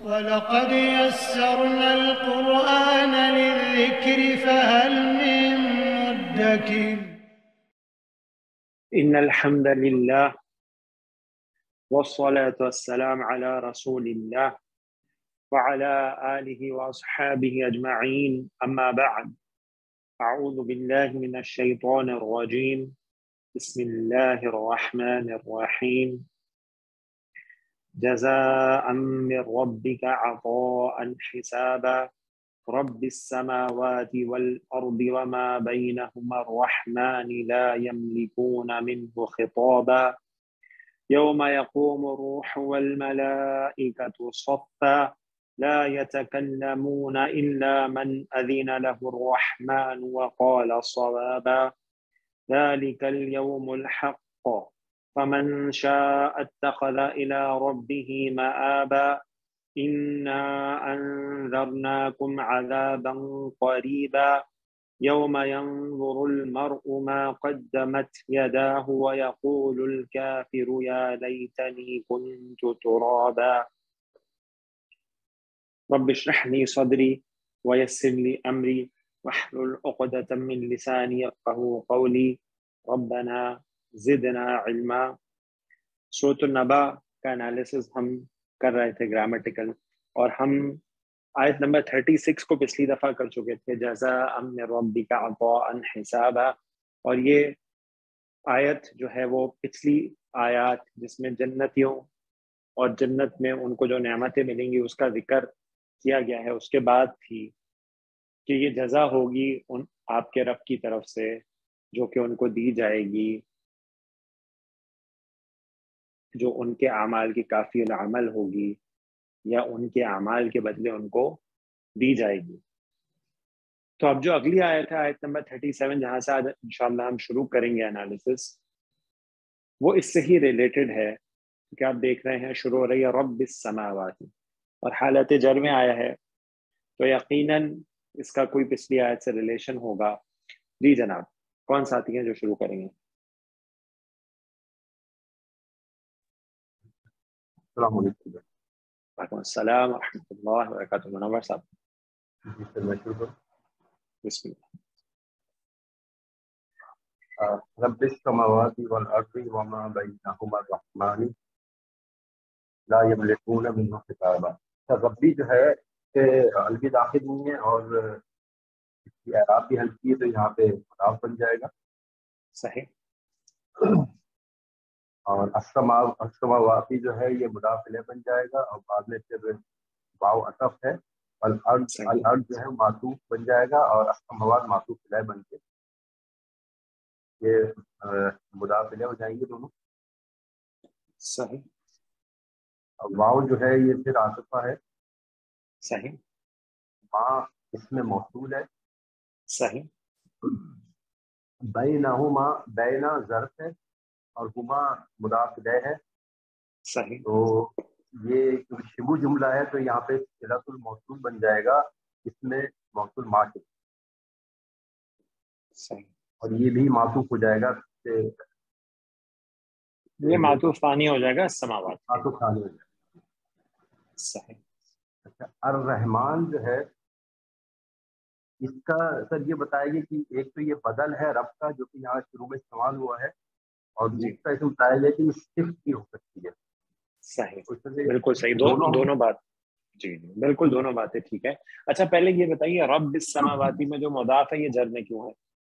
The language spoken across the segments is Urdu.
وَلَقَدْ يَسَّرْنَا الْقُرْآنَ لِلذِّكْرِ فَهَلْ مِن مُّدَّكِرٍ إن الحمد لله والصلاة والسلام على رسول الله وعلى آله وأصحابه أجمعين أما بعد أعوذ بالله من الشيطان الرجيم بسم الله الرحمن الرحيم جزاء من ربك عطاء حسابا رب السماوات والأرض وما بينهما الرحمن لا يملكون منه خطابا يوم يقوم الروح والملائكة صفا لا يتكلمون إلا من أذن له الرحمن وقال صوابا ذلك اليوم الحق فمن شاء اتخذ إلى ربه مآبا إنا أنذرناكم عذابا قريبا يوم ينظر المرء ما قدمت يداه ويقول الكافر يا ليتني كنت ترابا رب اشرح لي صدري ويسر لي أمري واحلل عقدة من لساني يفقهوا قولي ربنا زدنا علما. سورۃ النبا کا انالیسز ہم کر رہے تھے گرامٹیکل، اور ہم آیت نمبر 36 کو پچھلی دفعہ کر چکے تھے، جزاء من ربک عطاء حسابا، اور یہ آیت جو ہے وہ پچھلی آیات جس میں جنتیوں اور جنت میں ان کو جو نعمتیں ملیں گی اس کا ذکر کیا گیا ہے، اس کے بعد تھی کہ یہ جزا ہوگی ان آپ کے رب کی طرف سے جو کہ ان کو دی جائے گی، جو ان کے اعمال کی کافی العمل ہوگی یا ان کے اعمال کے بدلے ان کو دی جائے گی۔ تو اب جو اگلی آیت ہے، آیت نمبر 37، جہاں سے آج انشاءاللہ ہم شروع کریں گے انالیسس، وہ اس سے ہی ریلیٹڈ ہے، کہ آپ دیکھ رہے ہیں شروع ہو رہی ہے رب السماوات، اور حالت جر میں آیا ہے تو یقیناً اس کا کوئی پچھلی آیت سے ریلیشن ہوگا۔ جی جناب، کون ساتھی ہیں جو شروع کریں گے؟ السلام علیکم۔ وعلیکم السلام ورحمۃ اللہ وبرکاتہ۔ منور صاحب، جی سر، میں شروع کروں۔ بسم اللہ۔ رب السماوات والارض وما بینہما الرحمن لا یملکون منہ خطابا۔ ربی جو ہے کہ الفی داخل نہیں ہے اور اس کی اعراب بھی ہلکی ہے، تو یہاں پہ مضاف بن جائے گا۔ صحیح۔ اور السماوات جو ہے یہ مضاف الیہ بن جائے گا، اور بعد میں پھر واو عطف ہے، الارض جو ہے معطوف بن جائے گا، اور السماوات معطوف الیہ بن کے یہ مضاف الیہ ہو جائیں گے دونوں۔ صحیح۔ اور واو جو ہے یہ پھر عاطفہ ہے۔ صحیح۔ ماں اس میں موصول ہے۔ صحیح۔ بینہما، بینا ظرف ہے اور ہما مضاف الیہ ہے۔ صحیح۔ تو یہ شبو جملہ ہے، تو یہاں پہ صلۃ الموصول بن جائے گا، اس میں موصول معطوف، صحیح، اور یہ بھی معطوف ہو جائے گا، یہ معطوف ثانی ہو جائے گا السماوات کے۔ معطوف ثانی ہو جائے گا۔ صحیح۔ اچھا، الرحمن جو ہے اس کا سر یہ بتائیے گی کہ ایک تو یہ بدل ہے رب کا جو کہ یہاں شروع میں استعمال ہوا ہے، اور جی، دوسرا اسے بتایا جائے کہ یہ صفت کی ہو سکتی ہے۔ صحیح، اس میں بالکل صحیح، دونوں بات، جی جی بالکل دونوں باتیں ٹھیک ہے۔ اچھا پہلے یہ بتائیے رب السماواتی میں جو مضاف ہے یہ جر میں کیوں ہے؟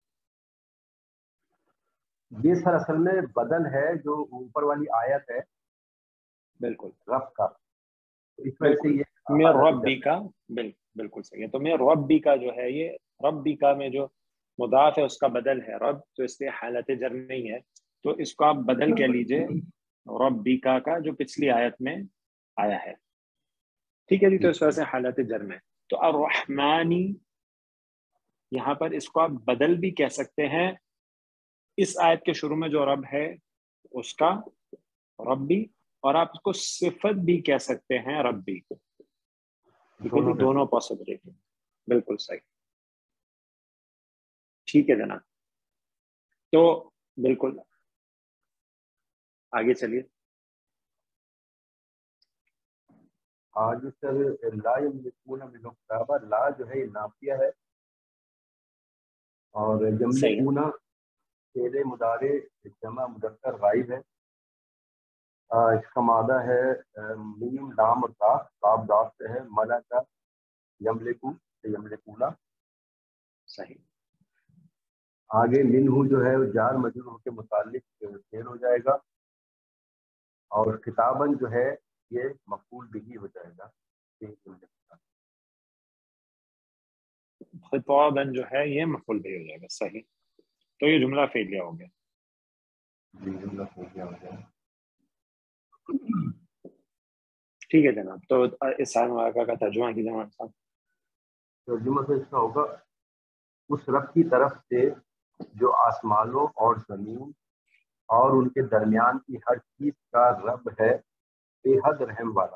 یہ سر اصل میں بدل ہے جو اوپر والی آیت ہے بالکل رب کا، اس وجہ سے یہ میں ربی کا، بالکل صحیح ہے۔ تو میں ربی کا جو ہے، یہ ربی کا میں جو مضاف ہے اس کا بدل ہے رب، تو اس لیے حالت جر نہیں ہے، تو اس کو آپ بدل کہہ لیجئے ربی کا جو پچھلی آیت میں آیا ہے، ٹھیک ہے جی۔ تو اس وجہ سے حالت جر میں، تو الرحمانی یہاں پر اس کو آپ بدل بھی کہہ سکتے ہیں، اس آیت کے شروع میں جو رب ہے اس کا ربی، اور آپ اس کو صفت بھی کہہ سکتے ہیں ربی، ٹھیک ہے جی، دونوں پاسبلٹی، بالکل صحیح، ٹھیک ہے جناب۔ تو بالکل آگے چلیے۔ آگے سر لا یملکون منہ خطابہ، لا جو ہے یہ نافیہ ہے، اور صحیح ہے، یملکون فعل مضارع جمع مذکر غائب ہے، اس کا مادہ ہے میم لام اور کاف، کاف ضاد سے ہے، ملکا یملکو یملکونا۔ صحیح، آگے منہ جو ہے وہ جار مجرور کے متعلق فعل ہو جائے گا، اور خطاباً جو ہے یہ مفعول بہ ہو جائے گا۔ خطاباً جو ہے یہ مفعول بھی ہو جائے گا۔ صحیح، تو یہ جملہ فعلیہ ہو گیا۔ جی جملہ ہو گیا ہو گیا۔ ٹھیک ہے جناب، تو اس سال مبارکہ کا ترجمہ کیجیے ہمارے ساتھ۔ ترجمہ سے اس کا ہوگا، اس رب کی طرف سے جو آسمانوں اور زمین اور ان کے درمیان کی ہر چیز کا رب ہے، بے حد رحم والا،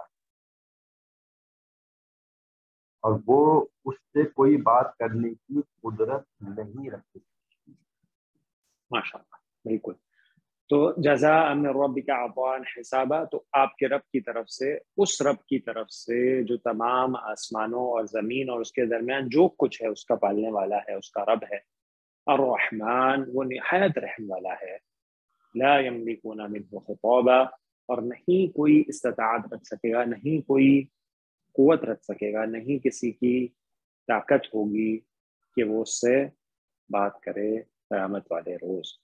اور وہ اس سے کوئی بات کرنے کی قدرت نہیں رکھتے۔ ماشاء اللہ، بالکل۔ تو جزاء من ربک عطاء حسابا، تو آپ کے رب کی طرف سے، اس رب کی طرف سے جو تمام آسمانوں اور زمین اور اس کے درمیان جو کچھ ہے اس کا پالنے والا ہے، اس کا رب ہے۔ الرحمن، وہ نہایت رحم والا ہے۔ لا یملکون منہ خطابا، اور نہیں کوئی استطاعت رکھ سکے گا، نہیں کوئی قوت رکھ سکے گا، نہیں کسی کی طاقت ہوگی کہ وہ اس سے بات کرے قیامت والے روز۔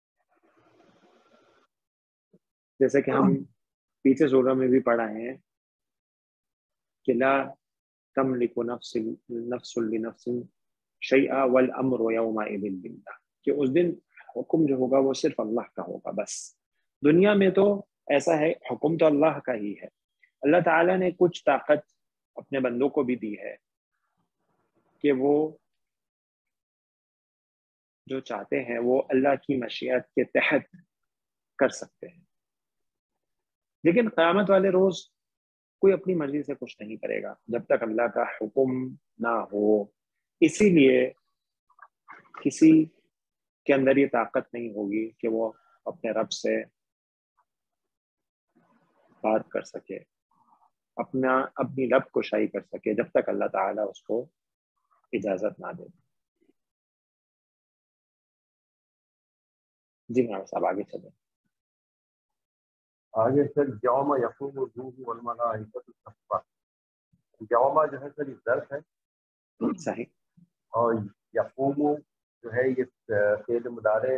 جیسے کہ ہم پیچھے سورہ میں بھی پڑھا ہے کہ لا تملک نفس لنفس شیئا والامر یومئذ للہ، کہ اس دن حکم جو ہوگا وہ صرف اللہ کا ہوگا بس۔ دنیا میں تو ایسا ہے، حکم تو اللہ کا ہی ہے۔ اللہ تعالیٰ نے کچھ طاقت اپنے بندوں کو بھی دی ہے کہ وہ جو چاہتے ہیں وہ اللہ کی مشیت کے تحت کر سکتے ہیں، لیکن قیامت والے روز کوئی اپنی مرضی سے کچھ نہیں کرے گا جب تک اللہ کا حکم نہ ہو۔ اسی لیے کسی کے اندر یہ طاقت نہیں ہوگی کہ وہ اپنے رب سے بات کر سکے، اپنی لب کشائی کر سکے، جب تک اللہ تعالیٰ اس کو اجازت نہ دے۔ جی مولانا صاحب آگے چلیں۔ آگے سر یوم یقوم الروح والملائکۃ صفا، یوم جو ہے سر یہ ظرف ہے، صحیح، اور یقوم جو ہے یہ فعل مضارع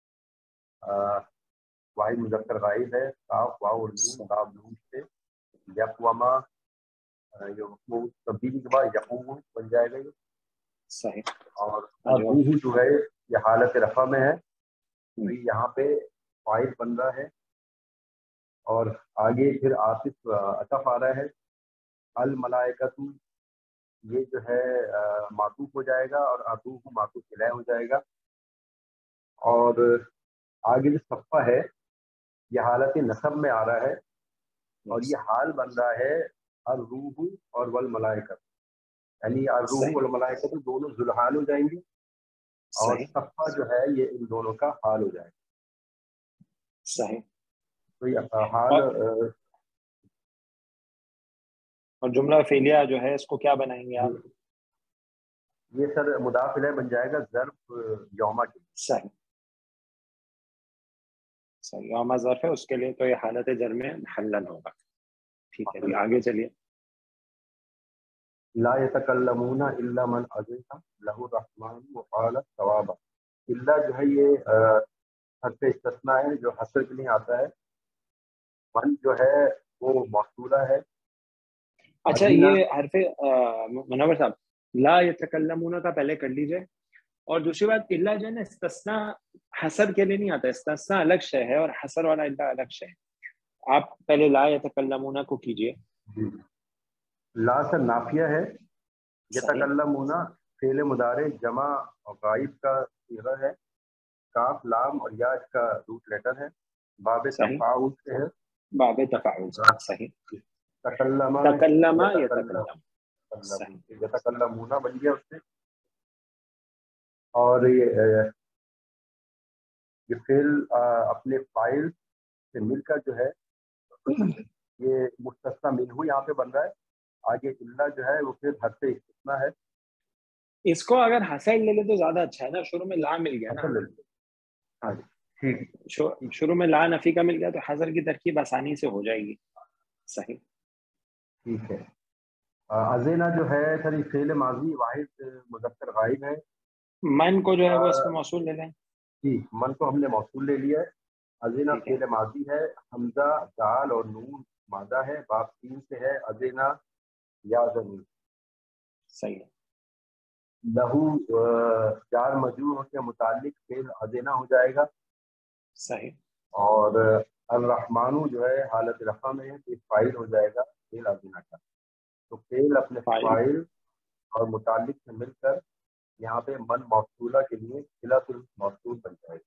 واحد مذکر غائب ہے، کاف واو اور نون باب نون سے، یقوما یقوم تبدیلی کے بعد یقوم بن جائے گا یہ، صحیح، اور الروح جو ہے یہ حالت رفع میں ہے، تو یہاں پہ فاعل بن رہا ہے، اور آگے پھر عاطف عطف آ رہا ہے، الملائکۃ یہ جو ہے معطوف ہو جائے گا، اور عطوف معطوف الیہ ہو جائے گا، اور آگے جو صفہ ہے یہ حالت نصب میں آ رہا ہے، اور یہ حال بن رہا ہے الروح اور والملائکۃ، یعنی الروح والملائکۃ دونوں ذوالحال ہو جائیں گے، اور صحیح، صفہ جو ہے یہ ان دونوں کا حال ہو جائے گا۔ صحیح، تو یہ حال اور جملہ فعلیہ جو ہے اس کو کیا بنائیں گے آپ؟ یہ سر مضاف الیہ بن جائے گا ظرف یوما کے۔ صحیح، صحیح، یوم ظرف ہے، اس کے لیے تو یہ حالت جر میں محلل ہوگا۔ ٹھیک ہے جی، آگے چلیے۔ لا يتكلمون الا من اذن له الرحمن وقال صوابا، الا جو ہے یہ حرف استثناء ہے جو حصر کے لیے آتا ہے، من جو ہے وہ موصولہ ہے۔ اچھا، یہ حرف منور صاحب لا یتکلمون کا پہلے کر لیجئے، اور دوسری بات الا جو ہے نا استثناء حصر کے لیے نہیں آتا، استثناء الگ شے ہے اور حصر والا الا الگ شے ہے۔ آپ پہلے لا یتکلمون کو کیجئے۔ لا سے نافیہ ہے، صحیح، یتکلمون فعل مضارع جمع غائب کا صیغہ ہے، کاف لام اور یا اس کا روٹ لیٹر ہے، باب تفاعل سے ہے، باب تفاعل سے، صحیح، تکلم تکلم یتکلم، یتکلم، صحیح، یتکلمون بن گیا اس سے، اور یہ فعل اپنے فاعل سے مل کر جو ہے یہ مستثنی منہ یہاں پہ بن رہا ہے، آگے اللہ جو ہے وہ پھر حد سے استثنا ہے. اس کو اگر حسر لے لے تو زیادہ اچھا ہے نا, شروع میں لا مل گیا نا. حسر لے لیں. ہاں ٹھیک شروع میں لا نفی کا مل گیا تو حسر کی ترکیب آسانی سے ہو جائے گی. صحیح ٹھیک ہے. ازینا جو ہے سر یہ فعل ماضی واحد مذکر غائب ہے. من کو جو ہے وہ اس میں موصول لے لیں. جی من کو ہم نے موصول لے لیا ہے. ازینا ٹھیک ہے, فعل ماضی ہے, حمزہ دال اور نون مادہ ہے, باب 3 سے ہے ازینا یا زمین. صحیح ہے. لہو جار مجرور کے متعلق فعل ازینا ہو جائے گا. صحیح. اور الرحمن جو ہے حالت رفع میں ہے تو فاعل ہو جائے گا فعل ازینا کا. تو فعل اپنے فاعل اور متعلق سے مل کر یہاں پہ من موصولہ کے لیے صلۃ الموصول بن جائے گا.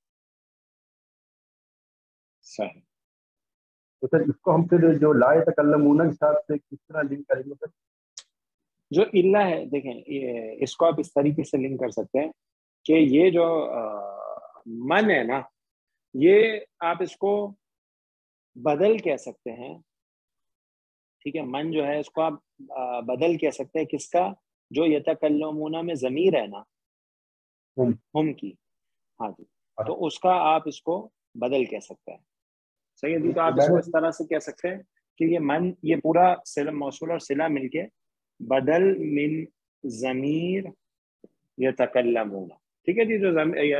صحیح. تو سر اس کو ہم پھر جو لا یتکلمون کے ساتھ سے کس طرح لنک کریں گے سر؟ جو اللہ ہے دیکھیں اس کو آپ اس طریقے سے لنک کر سکتے ہیں کہ یہ جو من ہے نا, یہ آپ اس کو بدل کہہ سکتے ہیں. ٹھیک ہے, من جو ہے اس کو آپ بدل کہہ سکتے ہیں کس کا, جو یتکلمون میں ضمیر ہے نا ہم کی. ہاں جی, تو اس کا آپ اس کو بدل کہہ سکتے ہیں. صحیح ہے جی. تو آپ اس کو اس طرح سے کہہ سکتے ہیں کہ یہ من, یہ پورا موصول اور صلہ مل کے بدل من ضمیر یتکلمون. ٹھیک ہے جی. جو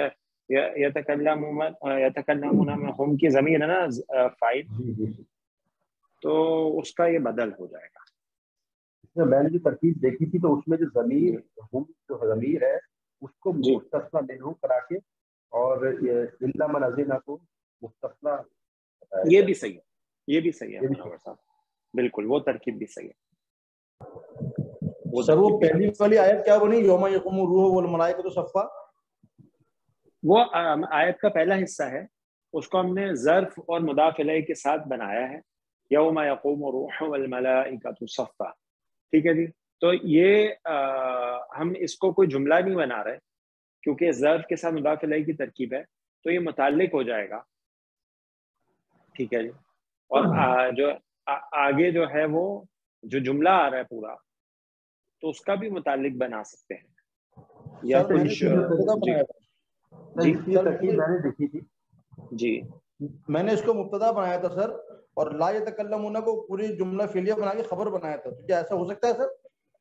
یتکلمون میں ہم کی ضمیر ہے نا فاعل, تو اس کا یہ بدل ہو جائے گا. میں نے جو ترکیب دیکھی تھی تو اس میں جو ضمیر ہم جو ضمیر ہے اس کو جی مستثنی منہ کرا کے اور الا من ازینا کو مستثنی. یہ بھی صحیح ہے, یہ بھی صحیح ہے منور صاحب, بالکل وہ ترکیب بھی صحیح ہے. سر وہ پہلی والی آیت کیا بنی, یوم یقوم الروح والملائکۃ صفا؟ وہ آیت کا پہلا حصہ ہے, اس کو ہم نے ظرف اور مضاف الیہ کے ساتھ بنایا ہے, یوم یقوم الروح والملائکۃ صفا. ٹھیک ہے جی. تو یہ ہم اس کو کوئی جملہ نہیں بنا رہے کیونکہ ظرف کے ساتھ مضاف الیہ کی ترکیب ہے, تو یہ متعلق ہو جائے گا. ٹھیک ہے جی. اور جو آگے جو ہے وہ جو جملہ آ رہا ہے پورا, تو اس کا بھی متعلق بنا سکتے ہیں. یا کچھ جی ترکیب میں نے دیکھی تھی. جی میں نے اس کو مبتدا بنایا تھا سر, اور لا یتکلمون کو پوری جملہ فعلیہ بنا کے خبر بنایا تھا. تو کیا ایسا ہو سکتا ہے سر؟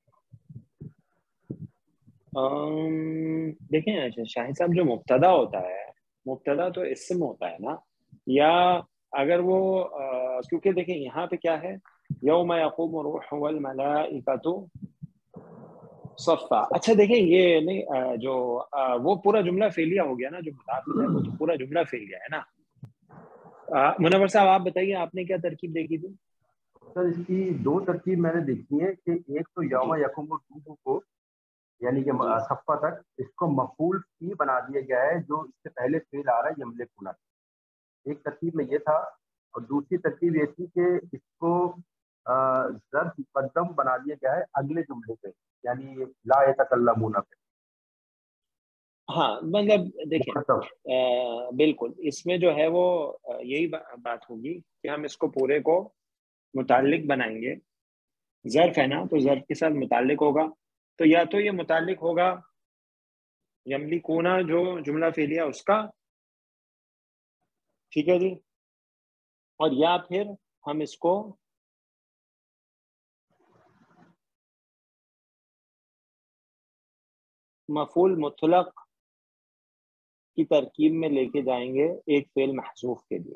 دیکھیں شاہد صاحب, جو مبتدا ہوتا ہے, مبتدا تو اسم ہوتا ہے نا, یا اگر وہ کیونکہ دیکھیں یہاں پہ کیا ہے, یوم یقوم الروح والملائکۃ صفا. اچھا دیکھیں یہ نہیں, جو وہ پورا جملہ فعلیہ ہو گیا نا, جو مضاف ہے وہ تو پورا جملہ فعلیہ ہے نا. منور صاحب آپ بتائیے, آپ نے کیا ترکیب دیکھی تھی؟ سر اس کی دو ترکیب میں نے دیکھی ہے کہ ایک تو یوم یقوم الروح کو یعنی کہ صفا تک اس کو مفعول فی بنا دیا گیا ہے, جو اس سے پہلے فعل آ رہا ہے یملکون. ایک ترکیب میں یہ تھا, اور دوسری ترکیب یہ تھی کہ اس کو ظرف مقدم بنا دیا گیا ہے اگلے جملے پہ, یعنی لا یتکلمون پہ. ہاں مطلب دیکھیں بالکل اس میں جو ہے وہ یہی بات ہوگی کہ ہم اس کو پورے کو متعلق بنائیں گے. ظرف ہے نا, تو ظرف کے ساتھ متعلق ہوگا, تو یا تو یہ متعلق ہوگا یملکونا جو جملہ فعلیہ اس کا, ٹھیک ہے جی, اور یا پھر ہم اس کو مفعول مطلق کی ترکیب میں لے کے جائیں گے ایک فعل محذوف کے لیے.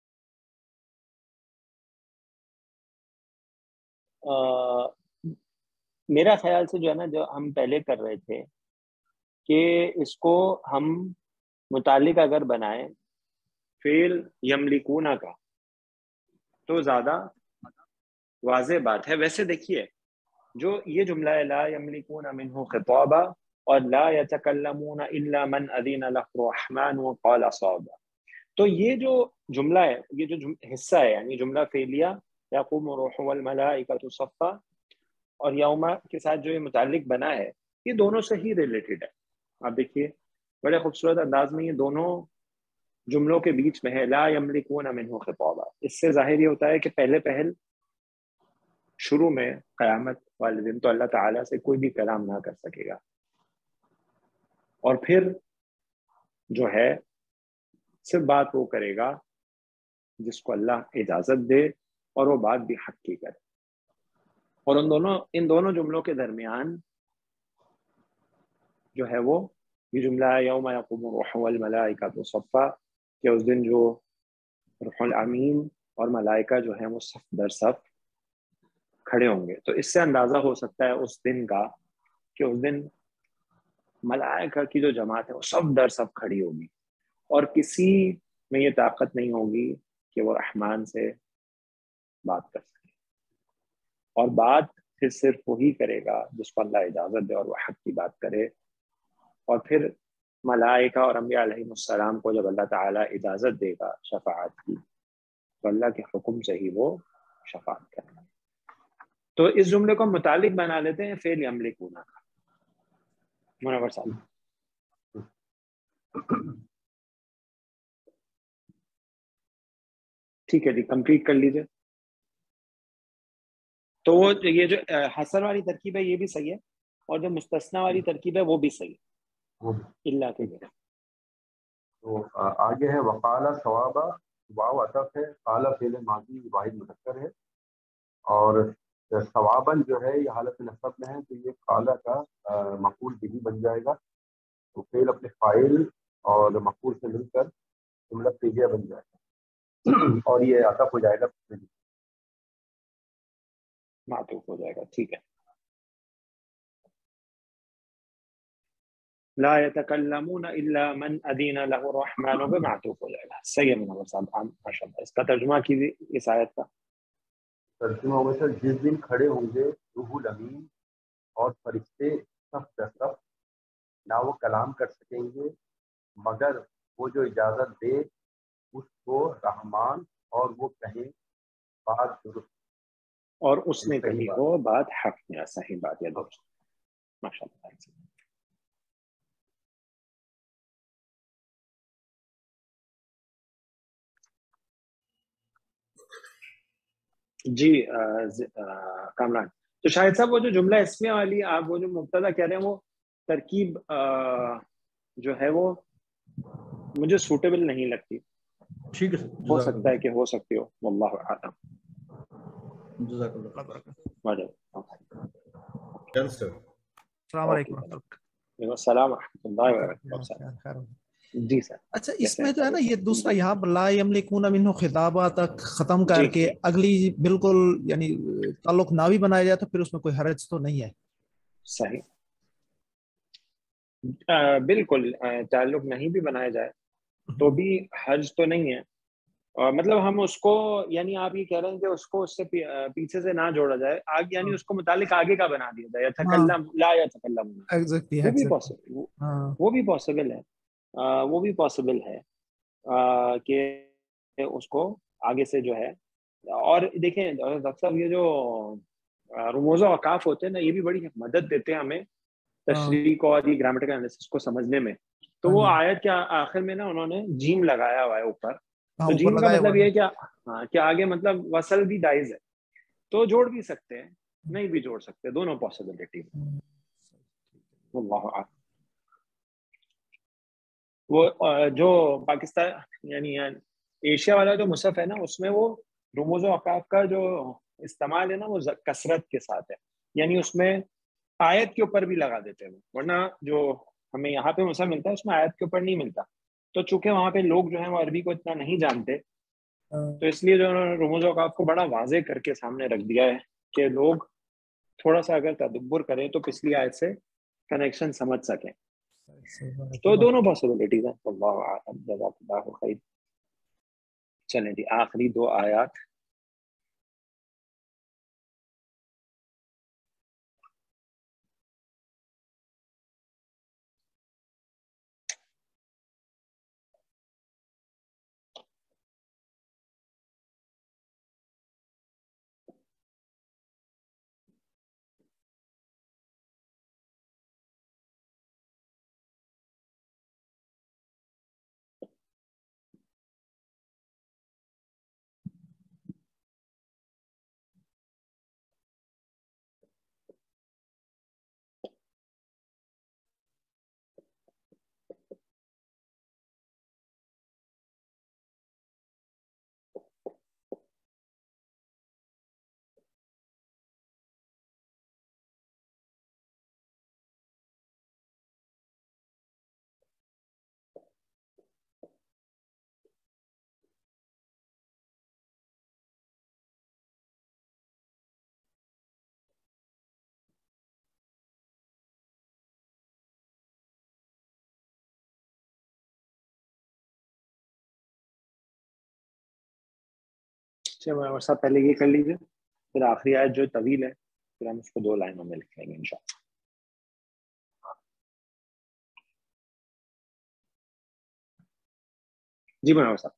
میرا خیال سے جو ہے نا, جو ہم پہلے کر رہے تھے کہ اس کو ہم متعلق اگر بنائیں فعل یملکونا کا تو زیادہ واضح بات ہے. ویسے دیکھیے جو یہ جملہ ہے لا یملکون منہ خطابا اور لا یتکلمون الا من اذن له الرحمن وقال صوابا, تو یہ جو جملہ ہے, یہ جو حصہ ہے یعنی جملہ فعلیہ یقوم الروح والملائکۃ صفا اور یوم کے ساتھ جو یہ متعلق بنا ہے, یہ دونوں سے ہی ریلیٹڈ ہے. آپ دیکھیے بڑے خوبصورت انداز میں یہ دونوں جملوں کے بیچ میں ہے لا یملکون منہ خطابا. اس سے ظاہر یہ ہوتا ہے کہ پہلے پہل شروع میں قیامت والے دن تو اللہ تعالیٰ سے کوئی بھی کلام نہ کر سکے گا، اور پھر جو ہے صرف بات وہ کرے گا جس کو اللہ اجازت دے، اور وہ بات بھی حق کی کرے۔ اور ان دونوں جملوں کے درمیان جو ہے وہ یہ جملہ ہے یوم یقوم الروح والملائکۃ صفا، کہ اس دن جو روح الامین اور ملائکہ جو ہیں وہ صف در صف کھڑے ہوں گے۔ تو اس سے اندازہ ہو سکتا ہے اس دن کا کہ اس دن ملائکہ کی جو جماعت ہے وہ صف در صف کھڑی ہوگی، اور کسی میں یہ طاقت نہیں ہوگی کہ وہ رحمان سے بات کر سکے، اور بات پھر صرف وہی کرے گا جس کو اللہ اجازت دے اور وہ حق کی بات کرے۔ اور پھر ملائکہ اور انبیاء علیہ السلام کو جب اللہ تعالیٰ اجازت دے گا شفاعت کی، تو اللہ کے حکم سے ہی وہ شفاعت کریں گے۔ تو اس جملے کو متعلق بنا لیتے ہیں فعل یملکون کا۔ منور صاحب ٹھیک ہے جی، کمپلیٹ کر لیجئے۔ تو وہ یہ جو حسر والی ترکیب ہے یہ بھی صحیح ہے، اور جو مستثنیٰ والی ترکیب ہے وہ بھی صحیح ہے، اللہ کے لیے۔ تو آگے ہے وقال ثوابا، واو عطف ہے، قال فعل ماضی واحد مذکر ہے، اور ثواباً جو ہے یہ حالت نصب میں ہے، تو یہ قال کا مفعول بھی بن جائے گا، تو فعل اپنے فاعل اور مفعول سے مل کر جملہ فعلیہ بن جائے گا، اور یہ عطف ہو جائے گا، معطوف ہو جائے گا، ٹھیک ہے۔ لا يتكلمون الا من اذن له الرحمن پہ معطوف ہو جائے گا، صحیح ہے منور صاحب، ماشاء اللہ۔ اس کا ترجمہ کیجیے اس آیت کا۔ ترجمہ ہوگا سر، جس دن کھڑے ہوں گے روح الامین اور فرشتے صف در صف، نہ وہ کلام کر سکیں گے مگر وہ جو اجازت دے اس کو رحمان، اور وہ کہیں بات درست، اور اس نے صحیح کہی بات۔ ہو بات حق یا صحیح بات یا درست، ماشاء اللہ۔ جی کامران، تو شاہد صاحب وہ جو جملہ اسمیہ والی آپ وہ جو مبتدا کہہ رہے ہیں وہ ترکیب جو ہے وہ مجھے سوٹیبل نہیں لگتی، ٹھیک ہے ہو جزاک سکتا ہے اللہ، کہ ہو سکتی ہو، واللہ اعلم۔ جزاک اللہ خیر۔ Done sir. السلام علیکم ورحمۃ اللہ۔ السلام ورحمۃ اللہ وبرکاتہ۔ جی سر، اچھا اس میں جو ہے نا یہ دوسرا یہاں پر لا یملکون منہ خطابہ تک ختم کر کے اگلی بالکل یعنی تعلق نہ بھی بنایا جائے تو پھر اس میں کوئی حرج تو نہیں ہے؟ صحیح، بالکل تعلق نہیں بھی بنایا جائے تو بھی حرج تو نہیں ہے، مطلب ہم اس کو یعنی آپ یہ کہہ رہے ہیں کہ اس کو اس سے پیچھے سے نہ جوڑا جائے، آگے یعنی اس کو متعلق آگے کا بنا دیا جائے، یتکلم لا یتکلم، وہ بھی پاسبل ہے، وہ بھی پاسبل ہے کہ اس کو آگے سے جو ہے۔ اور دیکھیں ڈاکٹر صاحب یہ جو رموز و اوقاف ہوتے ہیں نا یہ بھی بڑی مدد دیتے ہیں ہمیں تشریح کو اور یہ گرامیٹیکل انالیسس کو سمجھنے میں۔ تو وہ آیت کے آخر میں نا انہوں نے جیم لگایا ہوا ہے اوپر، تو جیم کا مطلب یہ ہے کہ آگے مطلب وصل بھی جائز ہے، تو جوڑ بھی سکتے ہیں نہیں بھی جوڑ سکتے، دونوں پاسبلٹی۔ اللہ اعلم۔ وہ جو پاکستان یعنی ایشیا والا جو مصحف ہے نا اس میں وہ رموز و اوقاف کا جو استعمال ہے نا وہ کثرت کے ساتھ ہے، یعنی اس میں آیت کے اوپر بھی لگا دیتے ہیں، ورنہ جو ہمیں یہاں پہ مصحف ملتا ہے اس میں آیت کے اوپر نہیں ملتا، تو چونکہ وہاں پہ لوگ جو ہیں وہ عربی کو اتنا نہیں جانتے تو اس لیے جو انہوں نے رموز و اوقاف کو بڑا واضح کر کے سامنے رکھ دیا ہے کہ لوگ تھوڑا سا اگر تدبر کریں تو پچھلی آیت سے کنیکشن سمجھ سکیں، تو دونوں پاسبلٹیز ہیں۔ اللہ اعلم، جزاک اللہ خیر۔ چلیں جی آخری دو آیات۔ चलो साहब पहले ये कर लीजिए, फिर आखिरी आयत जो तवील है फिर हम उसको 2 लाइनों में लिख लेंगे इंशाल्लाह। जी मनोहर साहब।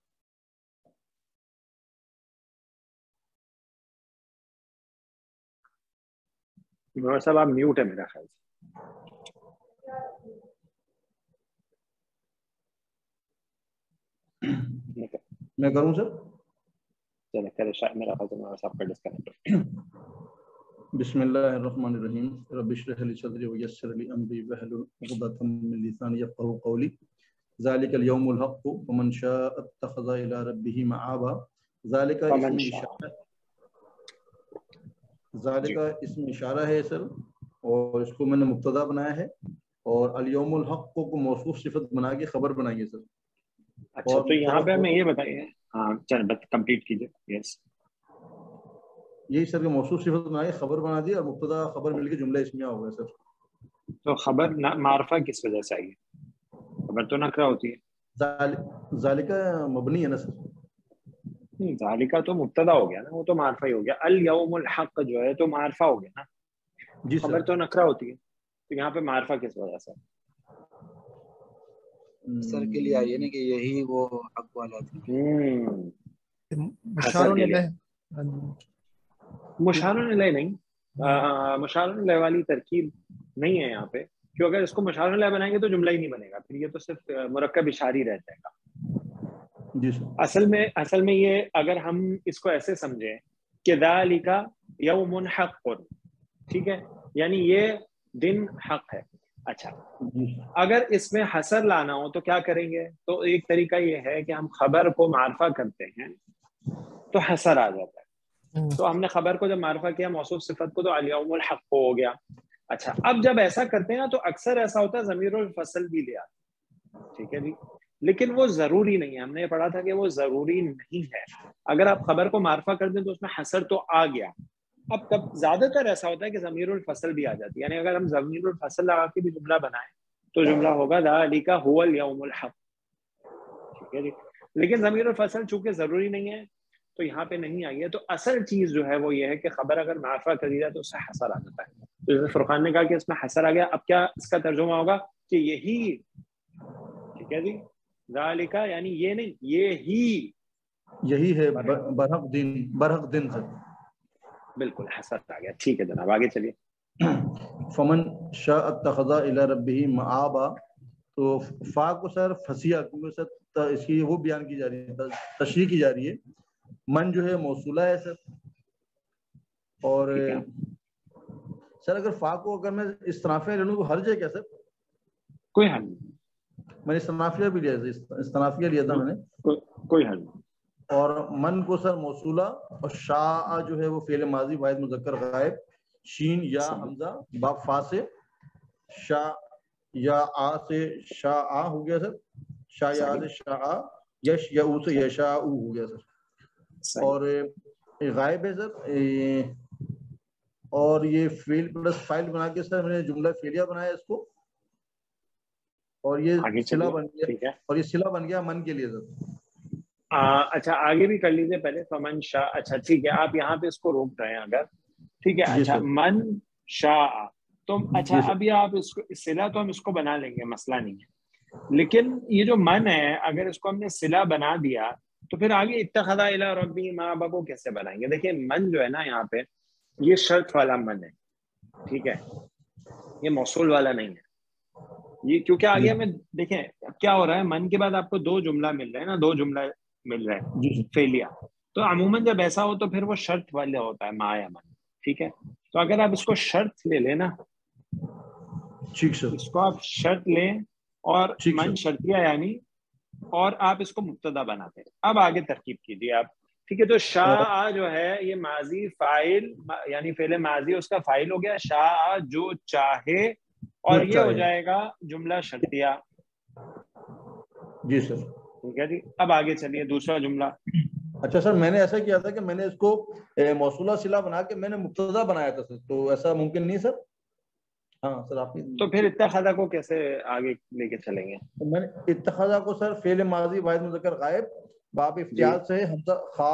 मनोहर साहब आप म्यूट है मेरा ख्याल से। मैं करूं सर? चलो करे शायद मेरा ख्याल से मनोहर साहब का डिस्कनेक्ट। बिस्मिल्लाहिर्रहमानिर्रहीम रब्बि इश्रह ली सदरी व यस्सिर ली अमरी वहलुल उक़दतम मिन लिसानी यफ़क़हू क़ौली ज़ालिकल यौमुल हक़्क़ व मन शाअ इत्तख़ज़ इला रब्बिही मआबा। ज़ालिका इसम इशारा है सर, और इसको मैंने मुब्तदा बनाया है, और अल यौमुल हक़्क़ को मौसूफ सिफत बना के खबर बनाइए सर। अच्छा तो यहाँ पे हमें ये बताइए, हाँ चल कंप्लीट कीजिए। यस यही सर के मौसूफ सिफत बना के खबर बना दी और मुब्तदा खबर मिलके जुमला इसमिया हो गया सर। तो खबर मारफा किस वजह से आई? खबर तो नकरा होती है। ज़ालिका मबनी है ना सर? नहीं, ज़ालिका तो मुब्तदा हो गया ना, वो तो मारफा ही हो गया। अल यौमुल हक़्क़ जो है तो मारफा हो गया ना, जी खबर तो नकरा होती है, तो यहाँ पे मारफा किस वजह से? सर के लिए आई है ना कि यही वो हक वाला था। मुशारुन इलैह नहीं, मुशारुन इलैह वाली तरकीब नहीं है यहाँ पे, क्यों? अगर इसको मुशारुन इलैह बनाएंगे तो जुमला ही नहीं बनेगा, फिर ये तो सिर्फ मुरक्कब इशारी रह जाएगा। जी सर। असल में ये अगर हम इसको ऐसे समझें कि ज़ालिका यौमुन हक़्क़ुन, ठीक है, यानी ये दिन हक है। अच्छा, अगर इसमें हसर लाना हो तो क्या करेंगे? तो एक तरीका ये है कि हम खबर को मारफा करते हैं तो हसर आ जाता है। तो हमने खबर को जब मारफा किया मौसूफ सिफत को, तो अल यौमुल हक़्क़ हो गया। अच्छा, अब जब ऐसा करते हैं ना तो अक्सर ऐसा होता है ज़मीरुल फ़स्ल भी ले आते, ठीक है जी, लेकिन वो ज़रूरी नहीं है। हमने पढ़ा था कि वो ज़रूरी नहीं है। अगर आप खबर को मारफा कर दें तो उसमें हसर तो आ गया। अब कब ज्यादातर ऐसा होता है कि ज़मीरुल फ़स्ल भी आ जाती है, यानी अगर हम ज़मीरुल फ़स्ल लगा के भी जुमला बनाएं तो जुमला होगा ज़ालिका हुवल यौमुल हक़्क़, ठीक है जी। लेकिन ज़मीरुल फ़स्ल चूंकि ज़रूरी नहीं है तो यहाँ पे नहीं आई है। तो असल चीज़ जो है वो ये है कि खबर अगर मारफा कर दिया तो उससे हसर आ जाता है। तो जैसे फुरकान ने कहा कि इसमें हसर आ गया, अब क्या इसका तर्जुमा होगा कि यही, ठीक है जी, ज़ालिका यानी ये नहीं, यही है बरहक दिन सर। बिल्कुल हसर आ गया, ठीक है जनाब, आगे चलिए। फमन शाअ इत्तख़ज़ इला रब्बिही मआबा, तो फा को सर फसिया, क्योंकि सर इसकी वो बयान की जा रही है, तशरीह की जा रही है। मन जो है मौसूला है सर, और सर अगर फा को अगर मैं इस्तनाफिया ले लूं तो हर्ज है क्या सर? कोई हल नहीं, मैंने इस्तनाफिया भी लिया था, इस्तनाफिया लिया था मैंने, कोई हल नहीं। और मन को सर मौसूला, और शाह जो है वो फेल माजी वाहिद मुज़क्कर गायब, शीन या हमजा बा फा से शाह या आ से शाह आ हो गया सर, शाह या से शाह आ, यश या ऊ से यशा ऊ हो गया सर। और गायब है सर, और ये फेल प्लस फाइल बना के सर मैंने जुमला फेलिया बनाया इसको, और ये सिला बन गया, और ये सिला बन गया मन के लिए सर। अच्छा आगे भी कर लीजिए पहले, फमन शाह। अच्छा ठीक है, आप यहाँ पे इसको रोक रहे हैं अगर, ठीक है। अच्छा मन शाह तो अच्छा, अभी आप इसको सिला तो हम इसको बना लेंगे, मसला नहीं है, लेकिन ये जो मन है अगर इसको हमने सिला बना दिया तो फिर आगे इत्तख़ज़ा इला रब्बिही मआबा को कैसे बनाएंगे? देखिए मन जो है ना यहाँ पे ये शर्त वाला मन है, ठीक है, ये मौसूल वाला नहीं है ये, क्योंकि आगे हमें देखें अब क्या हो रहा है। मन के बाद आपको 2 जुमला मिल रहे हैं ना, 2 जुमला मिल रहा है फेलिया, तो अमूमन जब ऐसा हो तो फिर वो शर्त वाले होता है मा या मन, ठीक है। तो अगर आप इसको शर्त ले लेना, ठीक सर, इसको आप शर्त लें और मन शर्तिया यानी, और आप इसको मुब्तदा बनाते हैं। अब आगे तरकीब कीजिए आप, ठीक है। तो शाह जो है ये माजी फाइल यानी फेले माजी उसका फाइल हो गया, शाह जो चाहे, और ये हो जाएगा जुमला शर्तिया। जी सर, ठीक है जी। अब आगे चलिए दूसरा जुमला। अच्छा सर, मैंने ऐसा किया था कि मैंने इसको मौसूला सिला बना के मैंने मुब्तदा बनाया था सर, तो ऐसा मुमकिन नहीं सर? हाँ सर, आपने तो फिर इत्तख़ज़ा को कैसे आगे लेके चलेंगे? तो मैंने इत्तख़ज़ा को सर फेल माजी वाहिद मुज़क्कर गायब बाब इफ्तियाल से हमजा खा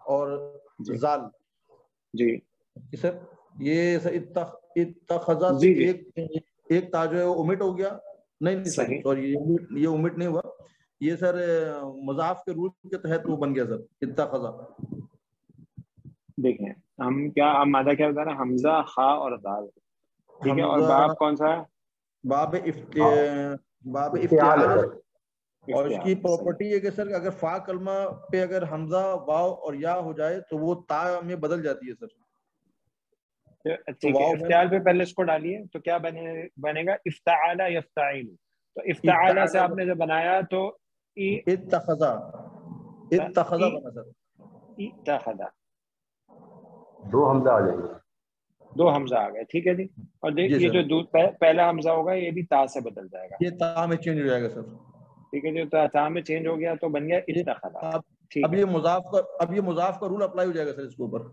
اور زال جی سر، یہ سر اتخذا سے ایک تا جو ہے وہ اومٹ ہو گیا. نہیں سوری یہ اومٹ نہیں ہوا، یہ سر مضاف کے رول کے تحت وہ بن گیا سر اتخذا. دیکھیں ہم کیا مادہ کیا بتا رہے ہیں، حمزہ خا اور دال، ٹھیک ہے. اور باب کون سا ہے؟ باب افتعال. اور اس کی پراپرٹی ہے کہ سر اگر فا کلمہ پہ اگر حمزہ واو اور یا ہو جائے تو وہ تا میں بدل جاتی ہے سر. ٹھیک ہے، افتعال پہ پہلے اس کو ڈالیے تو کیا بنے گا؟ افتعال یفتعل. تو افتعال سے آپ نے جو بنایا تو اتخذا بنا سر. اتخذا دو حمزہ آ جائیں گے، دو حمزہ آ گئے، ٹھیک ہے جی. اور دیکھ یہ جو پہلا حمزہ ہوگا یہ بھی تا سے بدل جائے گا، یہ تا میں چینج ہو جائے گا سر. ٹھیک ہے جو تا میں چینج ہو گیا تو بن گیا اتخذا. اب یہ مضاف کا رول اپلائی ہو جائے گا سر اس کے اوپر.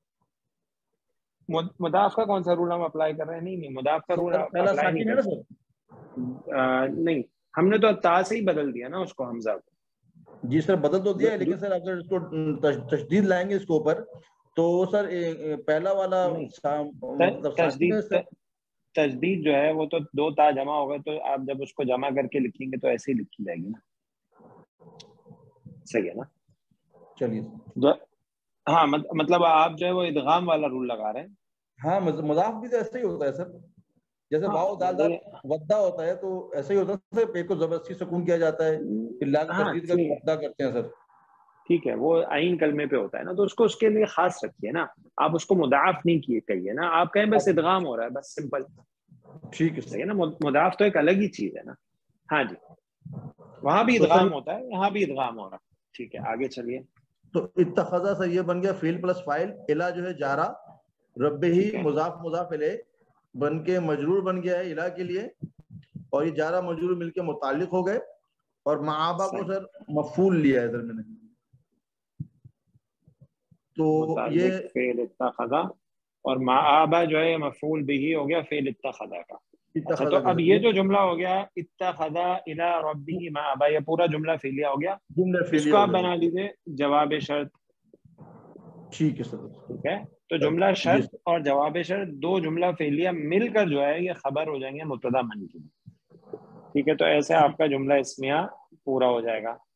مضاف کا کون سا رول ہم اپلائی کر رہے ہیں؟ نہیں مضاف کا رول اپلائی نہیں کر رہے. نہیں ہم نے تو تا سے ہی بدل دیا نا اس کو، حمزہ کو. جی سر بدل تو دیا ہے، لیکن سر اگر اس کو تشدید لائیں گے اس کے اوپر تو سر پہلا والا تشدید جو ہے وہ تو دو تا جمع ہوگا، تو آپ جب اس کو جمع کر کے لکھیں گے تو ایسے ہی لکھی جائے گی نا. صحیح ہے نا؟ چلیے ہاں مطلب آپ جو ہے وہ ادغام والا رول لگا رہے ہیں. ہاں مضاف بھی تو ایسے ہی ہوتا ہے سر، جیسے واو دال دال ودا ہوتا ہے تو ایسے ہی ہوتا ہے سر، ایک کو زبردستی سکون کیا جاتا ہے، پھر لازم تشدید کا ودا کرتے ہیں سر. ٹھیک ہے، وہ عین کلمے پہ ہوتا ہے نا، تو اس کو اس کے لیے خاص رکھیے نا. آپ اس کو مضاف نہیں کہیے نا، آپ کہیں بس ادغام ہو رہا ہے، بس سمپل. ٹھیک ہے صحیح ہے نا، مضاف تو ایک الگ ہی چیز ہے نا. ہاں جی، وہاں بھی ادغام ہوتا ہے، یہاں بھی ادغام ہو رہا ہے. ٹھیک ہے آگے چلیے. تو اتخذا سر یہ بن گیا فعل پلس فاعل، الا جو ہے جارا، رب ہی مضاف الیہ بن کے مجرور بن گیا ہے الا کے لیے، اور یہ جارا مجرور مل کے متعلق ہو گئے. اور معابا کو سر مفعول لیا ہے سر میں نے، تو یہ فعل اتخذا اور معابا جو ہے مفعول بھی ہو گیا فعل اتخذا کا. اچھا تو اب یہ جو جملہ ہو گیا اتخذا الی ربہ مآبا، یہ پورا جملہ فعلیہ ہو گیا. اس کو آپ بنا لیجیے جواب شرط. ٹھیک ہے سر. ٹھیک ہے، تو جملہ شرط اور جواب شرط دو جملہ فعلیہ مل کر جو ہے یہ خبر ہو جائیں گے مبتدا من کی. ٹھیک ہے، تو ایسے آپ کا جملہ اسمیہ پورا ہو جائے گا.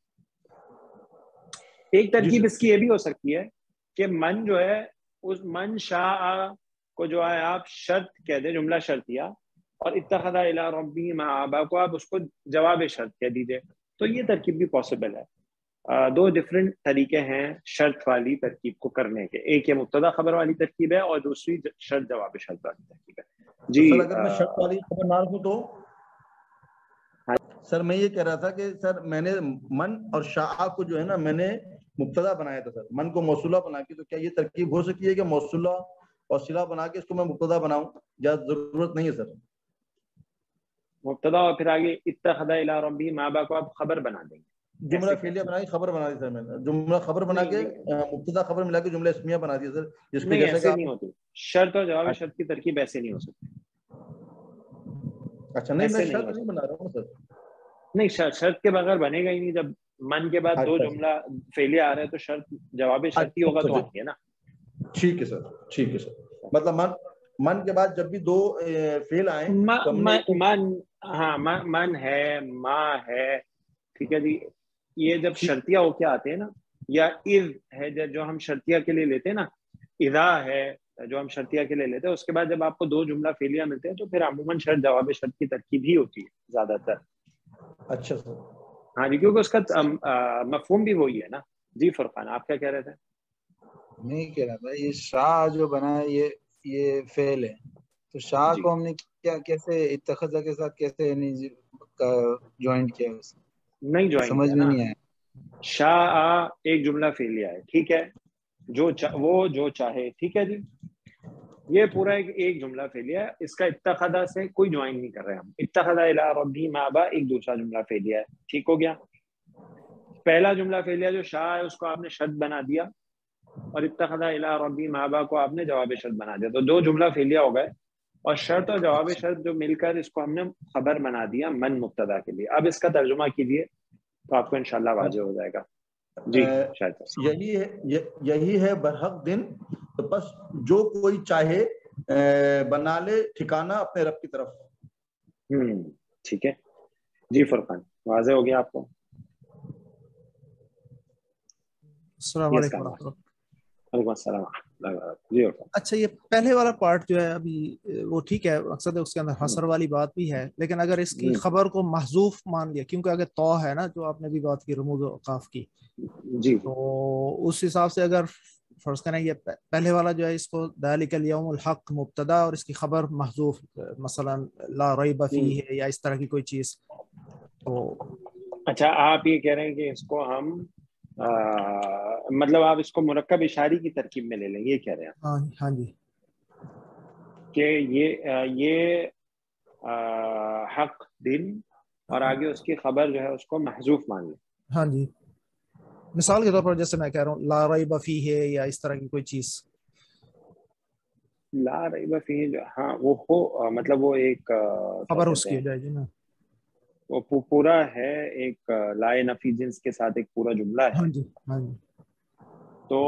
ایک ترکیب اس کی یہ بھی ہو سکتی ہے کہ من جو ہے اس من شاء کو جو ہے آپ شرط کہہ دیں، جملہ شرطیہ، اور اتخذ الی ربہ مآبا کو آپ اس کو جواب شرط کہہ دیجئے. تو یہ ترکیب بھی پاسبل ہے. دو ڈفرینٹ طریقے ہیں شرط والی ترکیب کو کرنے کے، ایک یہ مبتدا خبر والی ترکیب ہے اور دوسری شرط جواب شرط والی ترکیب ہے. جی اگر میں شرط والی خبر نہ رکھوں تو سر میں یہ کہہ رہا تھا کہ سر میں نے من اور شاء کو جو ہے نا میں نے مبتدا بنایا تھا سر، من کو موصولہ بنا کے، تو کیا یہ ترکیب ہو سکتی ہے کہ موصولہ اور صلہ بنا کے اس کو میں مبتدا بناؤں، یا ضرورت نہیں ہے سر؟ مبتدا اور پھر آگے اتخذ الی ربہ مآبا کو آپ خبر بنا دیں گے. جملہ فعلیہ بنا کے خبر بنا دی سر میں نے، جملہ خبر بنا کے مبتدا خبر ملا کے جملہ اسمیہ بنا دیا سر، جس کو جیسے کہ نہیں ہوتی شرط اور جواب شرط کی ترکیب ایسے نہیں ہو سکتی. اچھا نہیں میں شرط نہیں بنا رہا ہوں سر. نہیں شرط کے بغیر بنے گا ہی نہیں. جب من کے بعد دو جملہ فعلیہ آ رہے ہیں تو شرط جواب شرطی ہوگا تو آتی ہے نا. ٹھیک ہے سر، ٹھیک ہے سر. مطلب من کے بعد جب بھی دو فعل آئیں من ہے، ما ہے، ٹھیک ہے جی، یہ جب شرطیہ ہو کے آتے ہیں نا، یا اذ ہے جو ہم شرطیہ کے لیے لیتے ہیں نا، اذا ہے جو ہم شرطیہ کے لیے لیتے ہیں، اس کے بعد جب آپ کو دو جملہ فعلیہ ملتے ہیں تو پھر عموماً شرط جواب شرط کی ترکیب ہی ہوتی ہے زیادہ تر. اچھا سر. ہاں جی، کیونکہ اس کا مفہوم بھی وہی ہے نا. جی فرقان آپ کیا کہہ رہے تھے؟ میں کہہ رہا تھا یہ شاہ جو بنا ہے یہ فعل ہے، تو شاہ کو ہم نے کیا کیسے اتخذہ کے ساتھ کیسے جوائنٹ کیا؟ نہیں جوائن سمجھ میں نہیں آیا. شاء ایک جملہ فعلیہ ہے، ٹھیک ہے، وہ جو چاہے، ٹھیک ہے جی، یہ پورا ایک جملہ فعلیہ ہے. اس کا اتخذہ سے کوئی جوائن نہیں کر رہے ہم. اتخذ الی ربہ مآبا ایک دوسرا جملہ فعلیہ ہے، ٹھیک ہو گیا. پہلا جملہ فعلیہ جو شاء ہے اس کو آپ نے شرط بنا دیا، اور اتخذ الی ربہ مآبا کو آپ نے جواب شرط بنا دیا، تو دو جملہ فعلیہ ہو گئے. اور شرط اور جواب شرط جو مل کر اس کو ہم نے خبر بنا دیا من مبتدا کے لیے. اب اس کا ترجمہ کیجیے تو آپ کو انشاءاللہ واضح ہو جائے گا. جی شاید یہی ہے برحق دن، تو بس جو کوئی چاہے بنا لے ٹھکانہ اپنے رب کی طرف. ٹھیک ہے جی فرقان، واضح ہو گیا آپ کو؟ السلام علیکم ورحمۃ اللہ. وعلیکم السلام جی. اچھا یہ پہلے والا پارٹ جو ہے ابھی وہ ٹھیک ہے، مقصد ہے اس کے اندر حصر والی بات بھی ہے، لیکن اگر اس کی خبر کو محذوف مان لیا، کیونکہ اگر تو ہے نا جو آپ نے بھی بات کی رموز و اوقاف کی، جی تو اس حساب سے اگر فرض کریں یہ پہلے والا جو ہے اس کو ذالک الیوم الحق مبتدا اور اس کی خبر محذوف، مثلا لا ریب فیہ ہے یا اس طرح کی کوئی چیز، تو اچھا آپ یہ کہہ رہے ہیں کہ اس کو ہم مطلب آپ اس کو مرکب اشاری کی ترکیب میں لے لیں، یہ کہہ رہے ہیں؟ ہاں جی، کہ یہ حق دن اور آگے اس کی خبر جو ہے اس کو محذوف مان لیں. ہاں جی، مثال کے طور پر جیسے میں کہہ رہا ہوں لا ریب فیہ ہے یا اس طرح کی کوئی چیز. لا ریب فیہ جو ہاں وہ ہو مطلب وہ ایک خبر اس کی جائے گی نا، وہ پورا ہے ایک لائے نفی جنس کے ساتھ ایک پورا جملہ ہے. ہاں جی ہاں جی. تو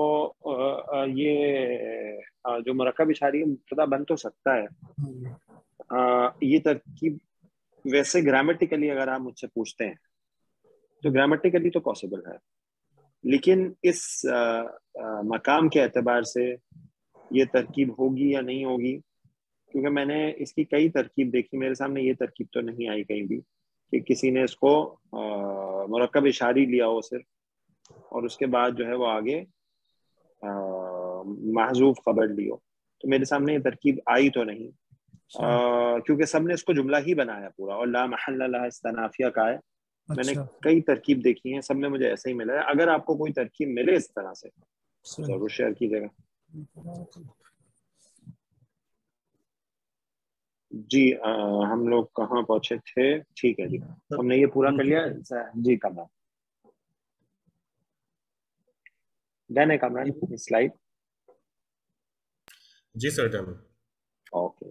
یہ جو مرکب اشاری مبتدا بن تو سکتا ہے. یہ ترکیب ویسے گرامیٹیکلی اگر آپ مجھ سے پوچھتے ہیں تو گرامیٹیکلی تو پاسبل ہے، لیکن اس مقام کے اعتبار سے یہ ترکیب ہوگی یا نہیں ہوگی، کیونکہ میں نے اس کی کئی ترکیب دیکھی، میرے سامنے یہ ترکیب تو نہیں آئی کہیں بھی کہ کسی نے اس کو مرکب اشاری لیا ہو صرف اور اس کے بعد جو ہے وہ آگے محذوف خبر لی ہو. تو میرے سامنے یہ ترکیب آئی تو نہیں، کیونکہ سب نے اس کو جملہ ہی بنایا پورا، اور لا محل لها استنافیہ کا ہے. میں نے کئی ترکیب دیکھی ہیں، سب میں مجھے ایسا ہی ملا ہے. اگر آپ کو کوئی ترکیب ملے اس طرح سے ضرور شیئر کیجیے گا. جی ہم لوگ کہاں پہنچے تھے؟ ٹھیک ہے جی، ہم نے یہ پورا کر لیا جی. کامران ڈن ہے، کامران سلائڈ جی سر ڈن. اوکے.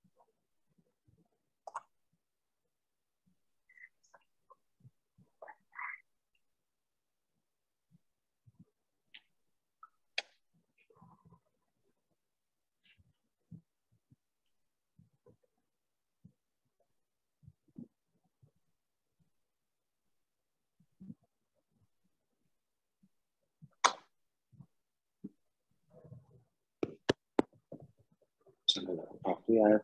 آخری آیت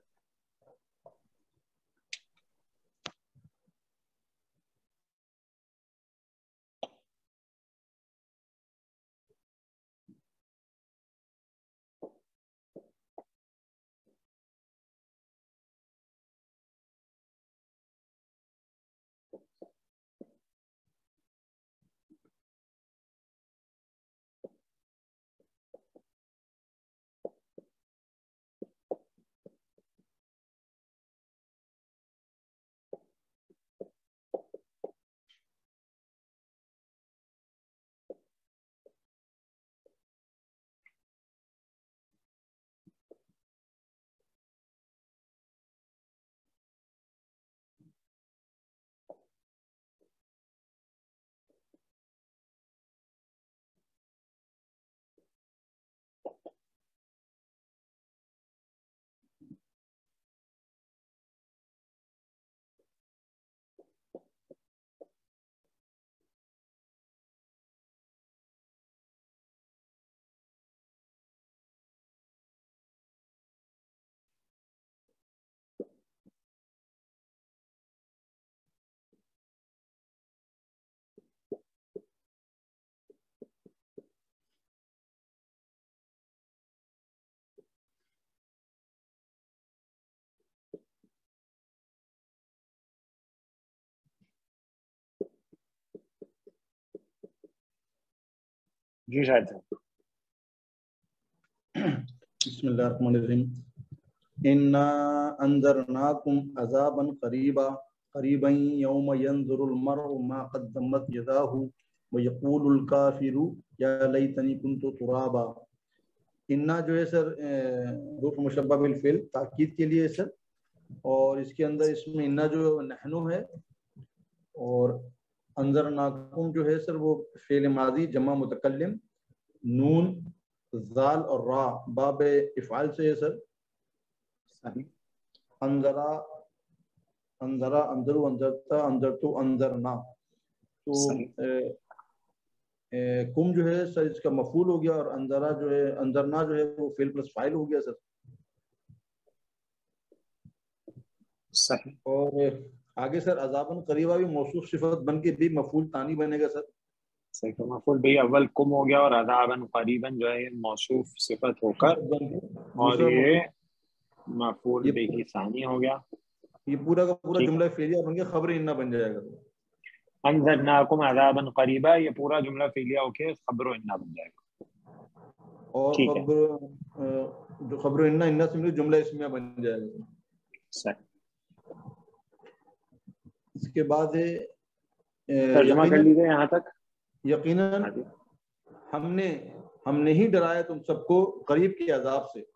جی شاید بسم اللہ الرحمن الرحیم. انا انذرناکم عذابا قریبا یوم ینظر المرء ما قدمت یداہ ویقول الکافر یا لیتنی کنت ترابا. انا جو ہے سر حروف مشبہ بالفعل تاکید کے لیے سر، اور اس کے اندر اس میں انا جو نحنو ہے، اور انذرناکم جو ہے سر وہ فعل ماضی جمع متکلم، نون زال اور را باب افعال سے ہے سر. انذرا انذرا انذرو انذرتا انذرتو انذرنا. تو کم جو ہے سر اس کا مفعول ہو گیا، اور انذرا جو ہے انذرنا جو ہے وہ فعل پلس فاعل ہو گیا سر. صحیح. اور آگے سر عذاباً قریبا بھی موصوف صفت بن کے بھی مفعول ثانی بنے گا سر. صحیح. تو مفعول بھی اول کم ہو گیا اور عذاباً قریباً جو ہے موصوف صفت ہو کر اور یہ مفعول بھی ثانی ہو گیا. یہ پورا کا پورا جملہ فعلیہ بن کے خبر انہ بن جائے گا. انذرناکم عذاباً قریبا یہ پورا جملہ فعلیہ ہو کے خبر انہ بن جائے گا. اور جو خبر انہ انہ سے مل جملہ اسمیہ بن جائے گا. صحیح. اس کے بعد ترجمہ کر لیجیے یہاں تک. یقیناً ہم نے ہی ڈرایا تم سب کو قریب کے عذاب سے.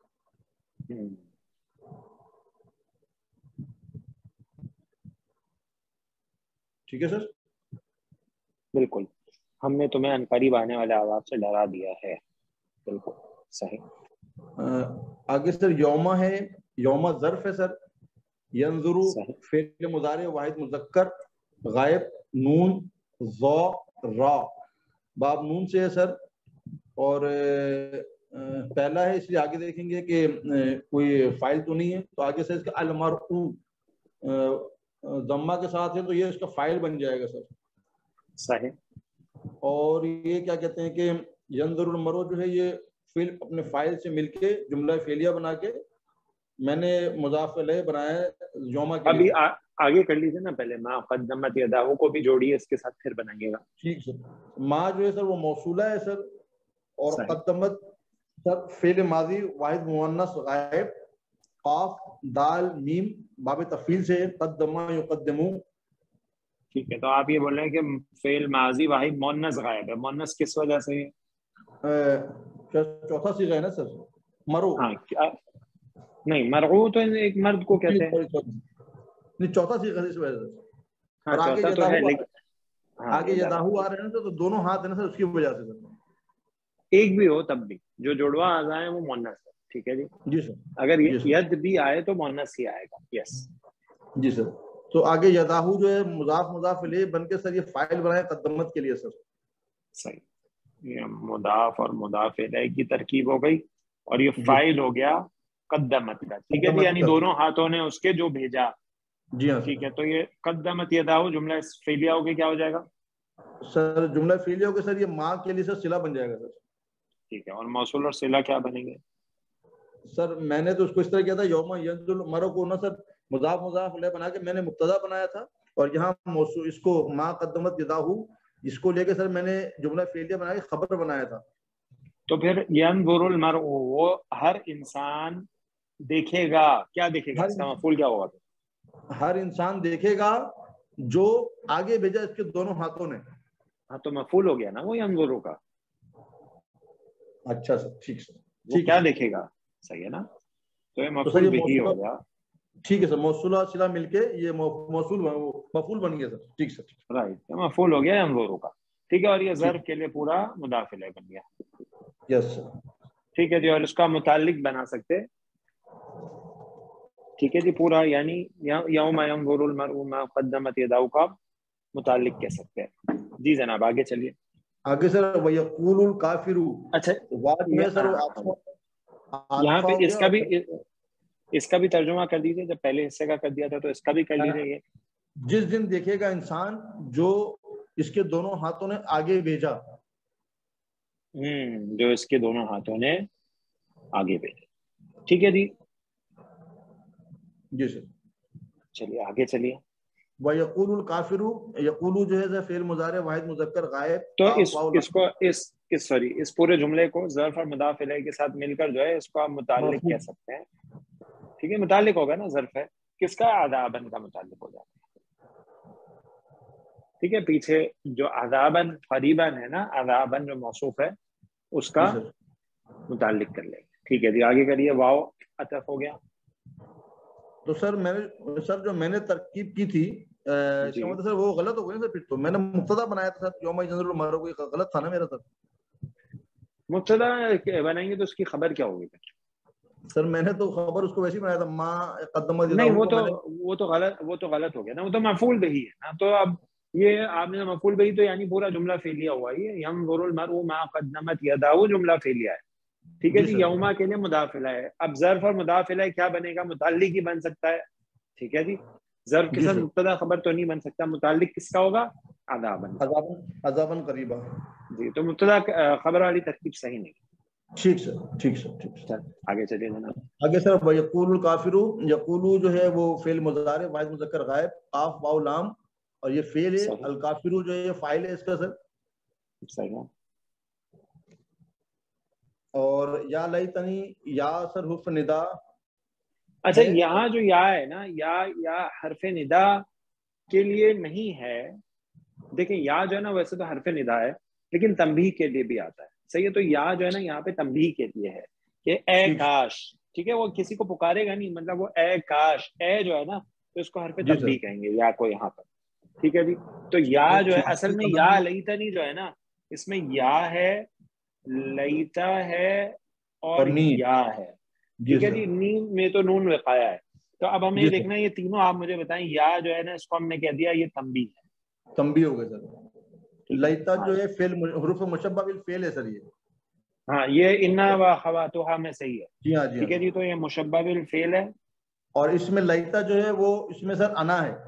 ٹھیک ہے سر. بالکل ہم نے تمہیں عنقریب آنے والے عذاب سے ڈرا دیا ہے. بالکل صحیح. آگے سر یوما ہے، یوما ظرف ہے سر. ینظرو فعل مضارع واحد مذکر غائب، نون ذا را باب نون سے ہے سر. اور پہلا ہے اس لیے آگے دیکھیں گے کہ کوئی فائل تو نہیں ہے، تو آگے سے اس کا المرء ضمہ کے ساتھ ہے تو یہ اس کا فائل بن جائے گا سر. صحیح. اور یہ کیا کہتے ہیں کہ ینظر المرء جو ہے یہ فعل اپنے فائل سے مل کے جملہ فعلیہ بنا کے میں نے مضاف الیہ بنایا ہے یوما کے ابھی آگے کر لیجیے نا، پہلے ما قدمت یداہ کو بھی جوڑیے اس کے ساتھ پھر بنائیے گا. ٹھیک سر. ما جو ہے سر وہ موصولہ ہے سر، اور قدمت سر فعل ماضی واحد مؤنث غائب، قاف دال میم باب تفعیل سے قدما یقدمو. ٹھیک ہے. تو آپ یہ بول رہے ہیں کہ فعل ماضی واحد مؤنث غائب ہے. مؤنث کس وجہ سے ہے؟ چوتھا صیغہ ہے نا سر مرو. ہاں نہیں، مرعو تو ایک مرد کو کہتے ہیں. نہیں چوتھا صیغہ اس وجہ سے. ہاں چوتھا تو ہے لیکن آگے یداہو آ رہے ہیں تو دونوں ہاتھ ہیں نا سر اس کی وجہ سے. ایک بھی ہو تب بھی جو جڑوا اعضاء ہیں وہ مؤنث ہے. ٹھیک ہے جی. جی سر. اگر ید بھی آئے تو مؤنث ہی آئے گا. یس جی سر. تو آگے یداہو جو ہے مضاف مضاف الیہ بن کے سر یہ فاعل بنائے قدمت کے لیے سر. صحیح. یہ مضاف اور مضاف الیہ کی ترکیب ہو گئی اور یہ فاعل ہو گیا قدمت کا. ٹھیک ہے جی. یعنی دونوں ہاتھوں نے اس کے جو بھیجا. جی ہاں. ٹھیک ہے. تو یہ قدمت یداہو جملہ فعلیہ ہو کے کیا ہو جائے گا سر؟ جملہ فعلیہ ہو کے سر یہ ماں کے لیے سر صلہ بن جائے گا سر. ٹھیک ہے. اور موصول اور صلہ کیا بنیں گے سر؟ میں نے تو اس کو اس طرح کیا تھا یوم ینظر المرء کو نا سر مضاف مضاف الیہ بنا کے میں نے مبتدا بنایا تھا، اور یہاں موصول اس کو ما قدمت یداہو اس کو لے کے سر میں نے جملہ فعلیہ بنا کے خبر بنایا تھا. تو پھر ینظر المرء وہ ہر انسان دیکھے گا. کیا دیکھے گا؟ اس کا مفعول کیا ہوگا؟ ہر انسان دیکھے گا جو آگے بھیجا اس کے دونوں ہاتھوں نے. ہاں تو مفعول ہو گیا نا وہ ینظر کا. اچھا سر. ٹھیک سر. وہ کیا دیکھے گا؟ صحیح ہے نا. تو یہ مفعول بھی ہو گیا. ٹھیک ہے سر. موصولہ صلہ مل کے یہ مفعول بن گیا سر. ٹھیک سر. رائٹ. مفعول ہو گیا ینظر کا. ٹھیک ہے. اور یہ ظرف کے لیے پورا مضاف الیہ بن گیا. یس سر. ٹھیک ہے جی. اور اس کا متعلق بنا سکتے. ٹھیک ہے جی. پورا یعنی یوم ینظر المرء ما قدمت یداہ کا متعلق کہہ سکتے ہیں. جی جناب آگے چلیے. آگے سر وَيَقُولُ الْكَافِرُ. اچھا یہاں پہ اس کا بھی ترجمہ کر دیجیے. جب پہلے حصے کا کر دیا تھا تو اس کا بھی کر لیجیے. جس دن دیکھے گا انسان جو اس کے دونوں ہاتھوں نے آگے بھیجا. جو اس کے دونوں ہاتھوں نے آگے بھیجا. ٹھیک ہے جی. جی سر. چلیے آگے چلیے. وَيَقُولُ الْكَافِرُ يَقُولُ جو ہے فعل مضارع واحد مذکر غائب. تو اس پورے جملے کو ظرف اور مضاف الیہ کے ساتھ مل کر جو ہے اس کو آپ متعلق کہہ سکتے ہیں. ٹھیک ہے. متعلق ہوگا نا. ظرف ہے کس کا؟ عذابن کا متعلق ہو جاتا ہے. ٹھیک ہے. پیچھے جو عذابن قریباً ہے نا، عذابن جو موصوف ہے اس کا متعلق کر لیں گے. ٹھیک ہے جی. آگے کریے. واو عطف ہو گیا. تو سر جو میں نے ترکیب کی تھی سر وہ غلط ہو گئی نا سر، پھر تو میں نے مبتدا بنایا تھا سر یوم ينظر المرء، کوئی غلط تھا نا میرا سر. مبتدا بنائیں گے تو اس کی خبر کیا ہوگی پھر؟ سر میں نے تو خبر اس کو ویسے ہی بنایا تھا ما قدمت نہیں یدہ، وہ تو غلط ہو گیا نا، وہ تو مفعول بہی ہے نا. تو اب یہ آپ نے مفعول بہی تو یعنی پورا جملہ فعلیہ ہوا. یہ ینظر المرء ما قدمت یدہ جملہ فعلیہ ہے. ٹھیک ہے جی. یوما کے لیے مضاف الیہ ہے. اب ظرف اور مضاف الیہ کیا بنے گا؟ متعلق ہی بن سکتا ہے. ٹھیک ہے جی. ظرف کے ساتھ مبتدا خبر تو نہیں بن سکتا. متعلق کس کا ہوگا؟ عذاباً قریبا. جی تو مبتدا خبر والی ترکیب صحیح نہیں. ٹھیک سر، ٹھیک سر، ٹھیک سر. آگے چلیے جناب. آگے سر یقول الکافر، یقول جو ہے وہ فعل مضارع واحد مذکر غائب، قاف واو لام، اور یہ فعل ہے. الکافر جو ہے یہ فاعل ہے اس کا سر. صحیح ہے. اور یا لیتنی، یا سر حرف ندا. اچھا یہاں جو یا ہے نا، یا حرف ندا کے لیے نہیں ہے. دیکھیں یا جو ہے نا ویسے تو حرف ندا ہے لیکن تنبیہ کے لیے بھی آتا ہے. صحیح ہے. تو یا جو ہے نا یہاں پہ تنبیہ کے لیے ہے کہ اے کاش. ٹھیک ہے. وہ کسی کو پکارے گا نہیں، مطلب وہ اے کاش، اے جو ہے نا تو اس کو حرف تنبیہ کہیں گے یا کو یہاں پر. ٹھیک ہے جی. تو یا جو ہے اصل میں یا لیتنی جو ہے نا اس میں یا ہے، لیتا ہے اور یا ہے. ٹھیک ہے جی. نین میں تو نون وقایا ہے. تو اب ہمیں دیکھنا یہ تینوں آپ مجھے بتائیں. یا جو ہے نا اس کو ہم نے کہہ دیا یہ تنبیہ ہے. تنبیہ ہو گیا سر. لیتا جو ہے فعل حروف مشبہ بالفعل ہے سر یہ. ہاں یہ انا و خواتها میں صحیح ہے. جی ہاں. ٹھیک ہے جی. تو یہ مشبہ بالفعل ہے. اور اس میں لیتا جو ہے وہ اس میں سر انا ہے.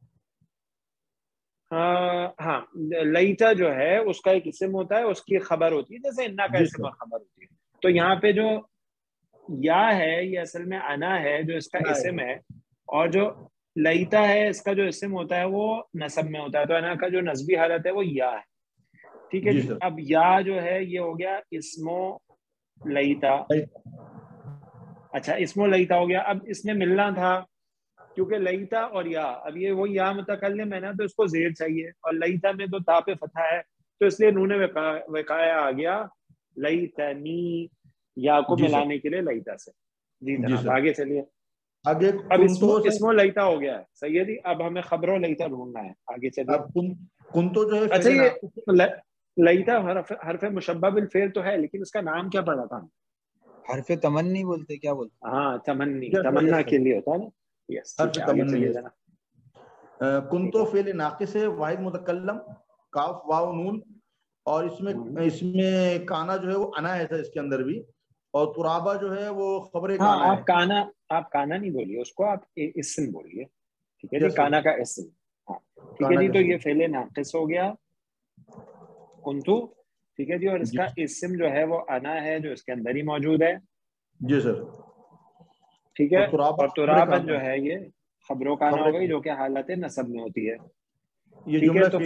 ہاں لیتا جو ہے اس کا ایک اسم ہوتا ہے، اس کی خبر ہوتی ہے جیسے انا کا اسم اور خبر ہوتی ہے. تو یہاں پہ جو یا ہے یہ اصل میں انا ہے جو اس کا اسم ہے، اور جو لیتا ہے اس کا جو اسم ہوتا ہے وہ نصب میں ہوتا ہے. تو انا کا جو نصبی حالت ہے وہ یا ہے. ٹھیک ہے جی. اب یا جو ہے یہ ہو گیا اسمو لیتا. اچھا اسمو لیتا ہو گیا. اب اس میں ملنا تھا کیونکہ لیتا اور یا، اب یہ وہ یا متکلم ہے نا تو اس کو زیر چاہیے، اور لیتا میں تو تا پہ فتحہ ہے تو اس لیے نون وقایا آ گیا لیتنی، یا کو ملانے کے لیے لیتا سے. جی جناب آگے چلیے. آگے اب اسمو لیتا ہو گیا ہے. صحیح ہے جی. اب ہمیں خبروں لیتا ڈھونڈنا ہے. آگے چلیے. کنتو جو ہے اچھا یہ لیتا حرف مشبہ بالفعل تو ہے لیکن اس کا نام کیا پڑا تھا؟ حرف تمنی بولتے، کیا بولتے؟ ہاں تمنی، تمنا کے لیے ہوتا ہے نا. یس. آگے چلیے جناب. کنتو فعل ناقص ہے واحد متکلم، کاف واو نون، اور اس میں کانا جو ہے وہ انا ہے اس کے اندر بھی، اور ترابا جو ہے وہ خبر کانا ہے. آپ کانا نہیں بولیے اس کو، آپ اسم بولیے. ٹھیک ہے جی. کانا کا اسم. ہاں ٹھیک ہے جی. تو یہ فعل ناقص ہو گیا کنتو. ٹھیک ہے جی. اور اس کا اسم جو ہے وہ انا ہے جو اس کے اندر ہی موجود ہے. جی سر. ٹھیک ہے. اور ترابن جو ہے یہ خبروں کانا ہو گئی جو کہ حالت نصب میں ہوتی ہے. ٹھیک ہے. تو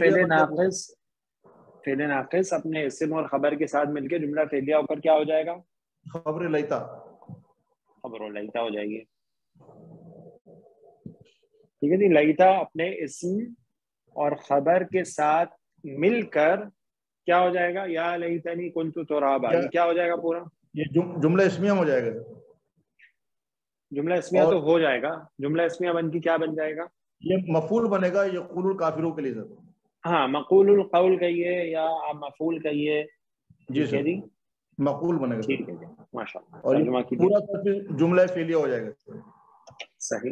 فعل ناقص اپنے اسم اور خبر کے ساتھ مل کے جملہ فعلیہ ہو کر کیا ہو جائے گا؟ خبر لیتا. خبر لیتا ہو جائے گی. ٹھیک ہے جی. لیتا اپنے اسم اور خبر کے ساتھ مل کر کیا ہو جائے گا؟ یا لیتنی کنت ترابا. یہ کیا ہو جائے گا پورا؟ یہ جملہ اسمیہ ہو جائے گا. جملہ اسمیہ تو ہو جائے گا. جملہ اسمیہ بن کی کیا بن جائے گا؟ یہ مفعول بنے گا یقول الکافرون کے لیے سر. ہاں مقول القول کہیے یا آپ مفعول کہیے. جی سر. مقول بنے گا. ٹھیک ہے جی. ماشاء اللہ. اور یہ پورا جملہ فعلیہ ہو جائے گا. صحیح.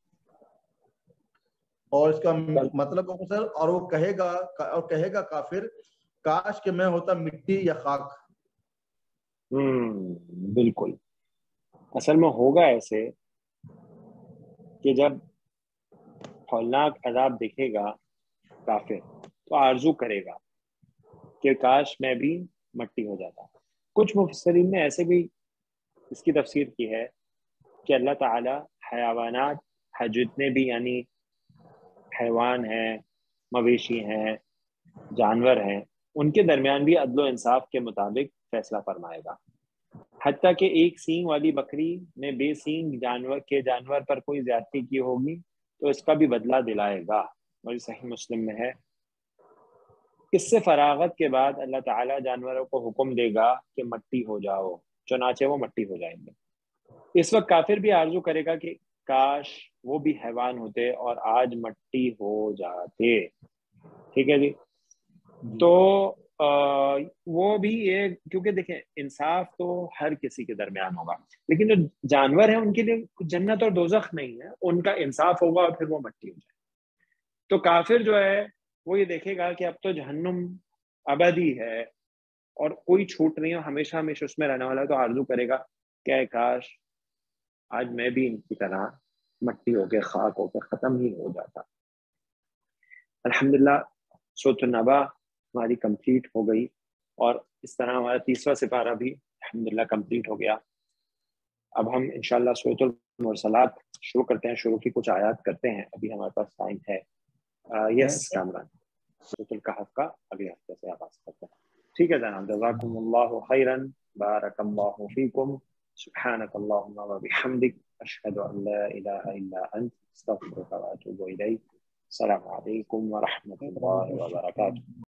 اور اس کا مطلب سر، اور وہ کہے گا کافر کاش کہ میں ہوتا مٹی یا خاک. بالکل. اصل میں ہوگا ایسے کہ جب ہولناک عذاب دیکھے گا کافر تو آرزو کرے گا کہ کاش میں بھی مٹی ہو جاتا. کچھ مفسرین نے ایسے بھی اس کی تفسیر کی ہے کہ اللہ تعالی حیوانات جتنے بھی یعنی حیوان ہیں، مویشی ہیں، جانور ہیں، ان کے درمیان بھی عدل و انصاف کے مطابق فیصلہ فرمائے گا. حتیٰ کہ ایک سینگ والی بکری نے بے سینگ جانور پر کوئی زیادتی کی ہوگی تو اس کا بھی بدلہ دلائے گا. اور صحیح مسلم میں ہے. اس سے فراغت کے بعد اللہ تعالیٰ جانوروں کو حکم دے گا کہ مٹی ہو جاؤ، چنانچہ وہ مٹی ہو جائیں گے. اس وقت کافر بھی آرزو کرے گا کہ کاش وہ بھی حیوان ہوتے اور آج مٹی ہو جاتے. ٹھیک ہے جی. تو وہ بھی یہ، کیونکہ دیکھیں انصاف تو ہر کسی کے درمیان ہوگا، لیکن جو جانور ہیں ان کے لیے جنت اور دوزخ نہیں ہے، ان کا انصاف ہوگا اور پھر وہ مٹی ہو جائے. تو کافر جو ہے وہ یہ دیکھے گا کہ اب تو جہنم ابدی ہے اور کوئی چھوٹ نہیں ہے، ہمیشہ ہمیشہ اس میں رہنے والا ہے، تو آرزو کرے گا کہ کاش آج میں بھی ان کی طرح مٹی ہو کے خاک ہو کے ختم ہی ہو جاتا. الحمدللہ سورۃ النبا ہماری کمپلیٹ ہو گئی، اور اس طرح ہمارا 30واں سپارہ بھی الحمدللہ کمپلیٹ ہو گیا. اب ہم انشاءاللہ سورۃ المرسلات شروع کرتے ہیں، شروع کی کچھ آیات کرتے ہیں. ابھی ہمارے پاس ٹائم ہے. یس کامران، سورۃ الکہف کا اگلے ہفتے سے آغاز کرتے ہیں. ٹھیک ہے جناب، جزاکم اللہ خیرا، بارک اللہ فیکم، سبحانک اللہم وبحمدک، اشہد ان لا الہ الا انت، استغفرک واتوب الیک. السلام علیکم ورحمۃ اللہ وبرکاتہ.